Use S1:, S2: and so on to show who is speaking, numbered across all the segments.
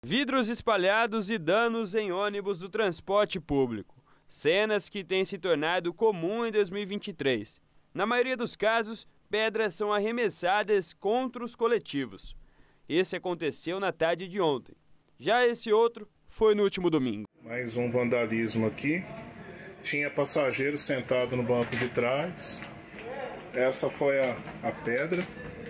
S1: Vidros espalhados e danos em ônibus do transporte público. Cenas que têm se tornado comum em 2023. Na maioria dos casos, pedras são arremessadas contra os coletivos. Esse aconteceu na tarde de ontem. Já esse outro foi no último domingo.
S2: Mais um vandalismo aqui. Tinha passageiro sentado no banco de trás. Essa foi a pedra.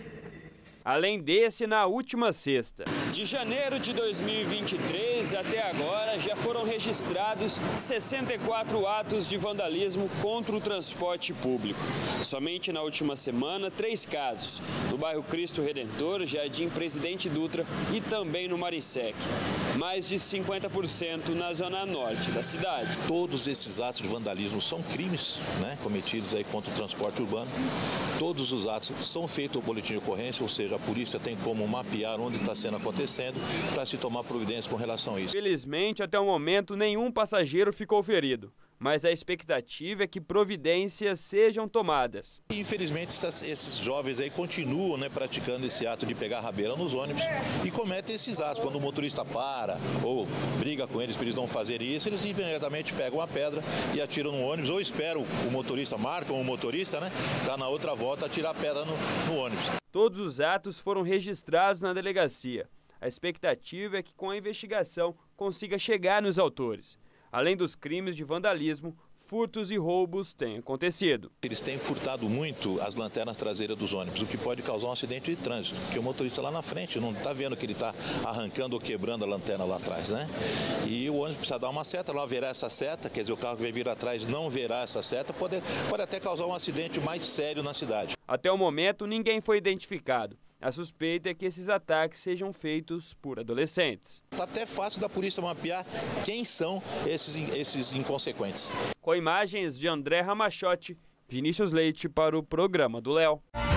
S1: Além desse, na última sexta. De janeiro de 2023 até agora, já foram registrados 64 atos de vandalismo contra o transporte público. Somente na última semana, 3 casos, no bairro Cristo Redentor, Jardim Presidente Dutra e também no Marissec. Mais de 50% na zona norte da cidade.
S3: Todos esses atos de vandalismo são crimes, cometidos aí contra o transporte urbano. Todos os atos são feitos ao boletim de ocorrência, ou seja, a polícia tem como mapear onde está sendo acontecendo para se tomar providência com relação a isso.
S1: Felizmente, até o momento, nenhum passageiro ficou ferido, mas a expectativa é que providências sejam tomadas.
S3: Infelizmente, esses jovens aí continuam praticando esse ato de pegar rabeira nos ônibus e cometem esses atos. Quando o motorista para ou briga com eles para eles não fazerem isso, eles imediatamente pegam a pedra e atiram no ônibus ou esperam o motorista, marcam o motorista, para na outra volta atirar a pedra no ônibus.
S1: Todos os atos foram registrados na delegacia. A expectativa é que com a investigação consiga chegar nos autores. Além dos crimes de vandalismo, furtos e roubos têm acontecido.
S3: Eles têm furtado muito as lanternas traseiras dos ônibus, o que pode causar um acidente de trânsito, porque o motorista lá na frente não está vendo que ele está arrancando ou quebrando a lanterna lá atrás, E o ônibus precisa dar uma seta, não haverá essa seta, quer dizer, o carro que vai vir atrás não verá essa seta, pode até causar um acidente mais sério na cidade.
S1: Até o momento, ninguém foi identificado. A suspeita é que esses ataques sejam feitos por adolescentes.
S3: Está até fácil da polícia mapear quem são esses inconsequentes.
S1: Com imagens de André Ramachotti, Vinícius Leite para o Programa do Léo.